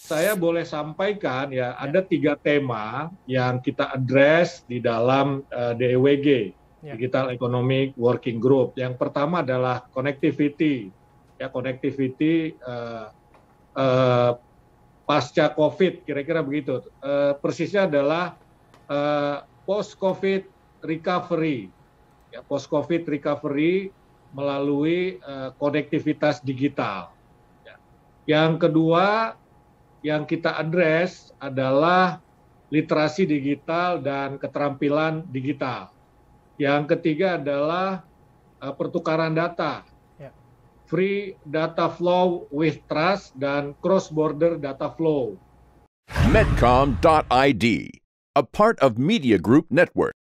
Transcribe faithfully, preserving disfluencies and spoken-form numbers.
saya boleh sampaikan ya, ada tiga tema yang kita address di dalam uh, D E W G, ya. Digital Economic Working Group. Yang pertama adalah connectivity, ya connectivity uh, uh, pasca COVID, kira-kira begitu. Uh, persisnya adalah uh, post-COVID recovery, ya, post-COVID recovery melalui uh, konektivitas digital. Ya. Yang kedua yang kita address adalah literasi digital dan keterampilan digital. Yang ketiga adalah uh, pertukaran data, yeah. Free data flow with trust dan cross-border data flow. Medcom dot I D, a part of Media Group Network.